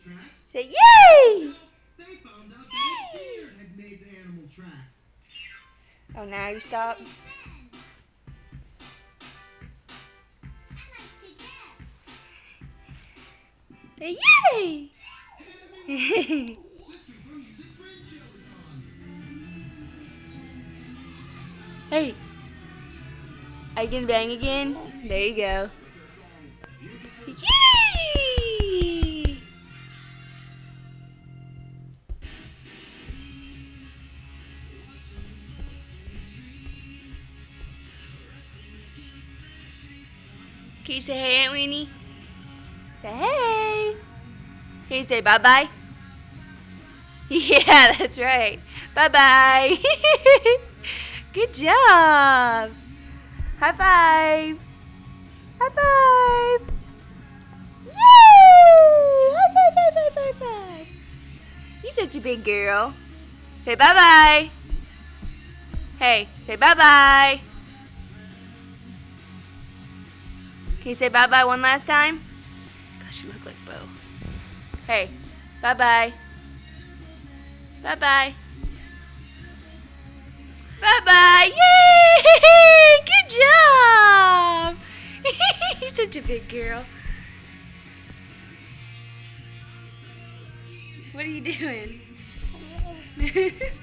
Say yay! They found out that a deer had made the animal tracks. Oh, now you stop. Say yay! Hey, are you gonna bang again? There you go. Yay! Can you say hey, Aunt Weenie? Say hey. Can you say bye-bye? Yeah, that's right. Bye-bye. Good job. High five. High five. Yay! High five, high five, high five. You're such a big girl. Say bye-bye. Hey, say bye-bye. Can you say bye-bye one last time? Gosh, you look like Bo. Hey, bye-bye. Bye-bye. Bye-bye. Yay! Good job. You're such a big girl. What are you doing?